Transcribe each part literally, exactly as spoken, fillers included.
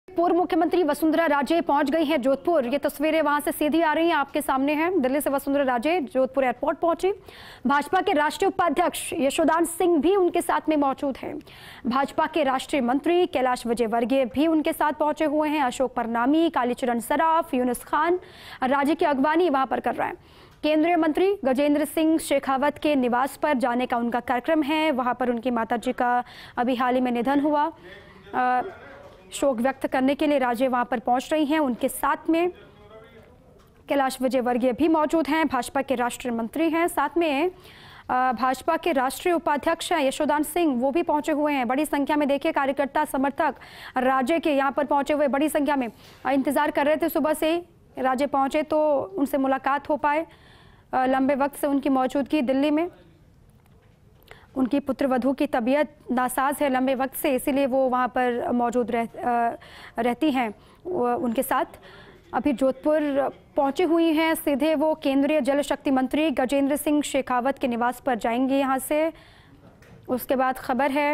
पूर्व मुख्यमंत्री वसुंधरा राजे पहुंच गई हैं जोधपुर। ये तस्वीरें वहां से सीधी आ रही हैं, आपके सामने हैं। दिल्ली से वसुंधरा राजे जोधपुर एयरपोर्ट पहुंची। भाजपा के राष्ट्रीय उपाध्यक्ष यशोदान सिंह भी उनके साथ में मौजूद हैं। भाजपा के राष्ट्रीय मंत्री कैलाश विजयवर्गीय भी उनके साथ पहुंचे हुए हैं। अशोक परनामी, कालीचरण सराफ, यूनुस खान राजे की अगवानी वहां पर कर रहे हैं। केंद्रीय मंत्री गजेंद्र सिंह शेखावत के निवास पर जाने का उनका कार्यक्रम है। वहां पर उनकी माताजी का अभी हाल ही में निधन हुआ। आ, शोक व्यक्त करने के लिए राजे वहां पर पहुंच रही हैं। उनके साथ में कैलाश विजयवर्गीय भी मौजूद हैं, भाजपा के राष्ट्रीय मंत्री हैं। साथ में भाजपा के राष्ट्रीय उपाध्यक्ष हैं यशोदान सिंह, वो भी पहुंचे हुए हैं। बड़ी संख्या में देखिए कार्यकर्ता समर्थक राजे के यहाँ पर पहुंचे हुए बड़ी संख्या में इंतजार कर रहे थे। सुबह से राजे पहुंचे तो उनसे मुलाकात हो पाए। लंबे वक्त से उनकी मौजूदगी दिल्ली में, उनकी पुत्रवधू की तबीयत नासाज है लंबे वक्त से, इसीलिए वो वहाँ पर मौजूद रह, रहती हैं उनके साथ। अभी जोधपुर पहुंची हुई हैं। सीधे वो केंद्रीय जल शक्ति मंत्री गजेंद्र सिंह शेखावत के निवास पर जाएंगे यहाँ से। उसके बाद खबर है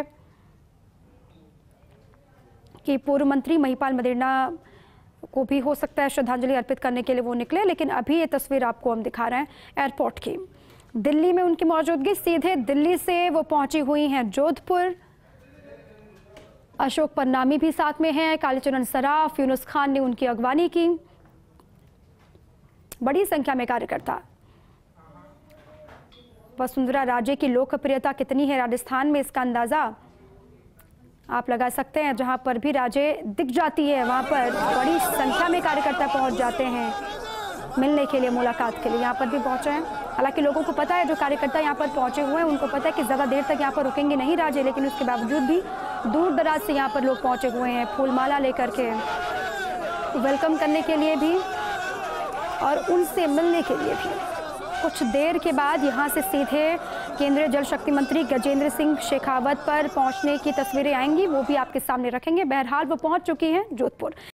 कि पूर्व मंत्री महिपाल मदेरणा को भी हो सकता है श्रद्धांजलि अर्पित करने के लिए वो निकले, लेकिन अभी ये तस्वीर आपको हम दिखा रहे हैं एयरपोर्ट की। दिल्ली में उनकी मौजूदगी, सीधे दिल्ली से वो पहुंची हुई हैं जोधपुर। अशोक परनामी भी साथ में हैं, कालीचरण सराफ, यूनुस खान ने उनकी अगवानी की। बड़ी संख्या में कार्यकर्ता। वसुंधरा राजे की लोकप्रियता कितनी है राजस्थान में, इसका अंदाजा आप लगा सकते हैं। जहां पर भी राजे दिख जाती है वहां पर बड़ी संख्या में कार्यकर्ता पहुंच जाते हैं मिलने के लिए, मुलाकात के लिए। यहाँ पर भी पहुंचे हैं। हालांकि लोगों को पता है, जो कार्यकर्ता यहाँ पर पहुंचे हुए हैं उनको पता है कि ज़्यादा देर तक यहाँ पर रुकेंगे नहीं राजे, लेकिन उसके बावजूद भी दूर दराज से यहाँ पर लोग पहुंचे हुए हैं फूलमाला लेकर के, वेलकम करने के लिए भी और उनसे मिलने के लिए भी। कुछ देर के बाद यहाँ से सीधे केंद्रीय जल शक्ति मंत्री गजेंद्र सिंह शेखावत पर पहुँचने की तस्वीरें आएंगी, वो भी आपके सामने रखेंगे। बहरहाल वो पहुँच चुकी हैं जोधपुर।